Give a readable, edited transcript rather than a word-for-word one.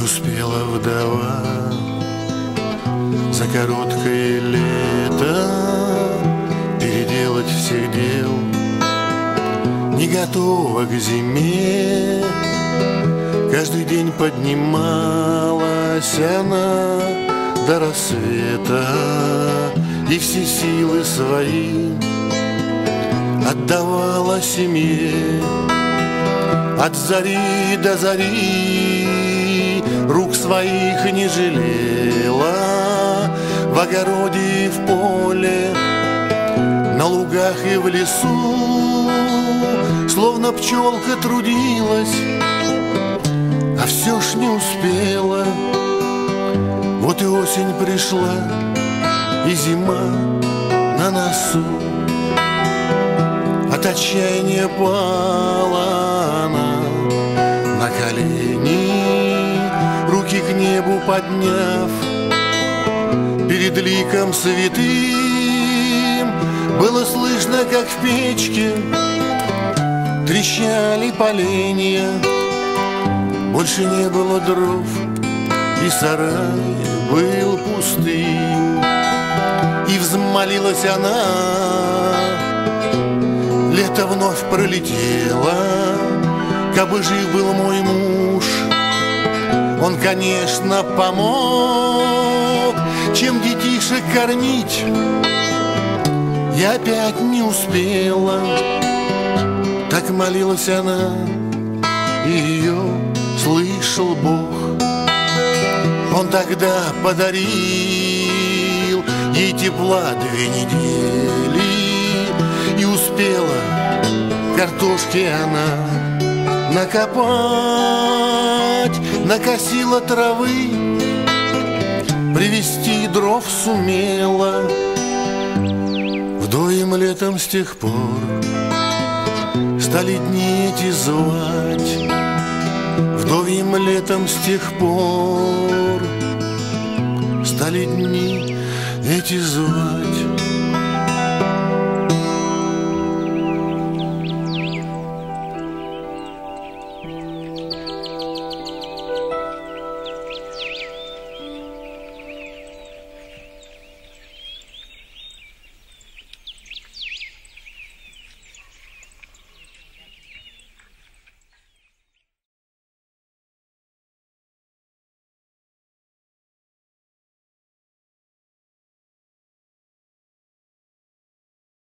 успела вдова за короткое лето переделать всех дел. Не готова к зиме, каждый день поднималась она до рассвета и все силы свои отдавала семье. От зари до зари рук своих не жалела, в огороде и в поле, на лугах и в лесу, словно пчелка трудилась, а все ж не успела. Вот и осень пришла, и зима на носу. От отчаяния пала она на колени, руки к небу подняв. Перед ликом святым было слышно, как в печке трещали поленья. Больше не было дров, и сарай был пустым. И взмолилась она, лето вновь пролетело, кабы жив был мой муж, он, конечно, помог, чем детишек кормить. Я опять не успела, так молилась она, и ее слышал Бог. Он тогда подарил ей тепла 2 недели, и успела картошки она накопать, накосила травы, привезти дров сумела. Вдовьим летом с тех пор стали дни эти звать, вдовьим летом с тех пор стали дни эти звать.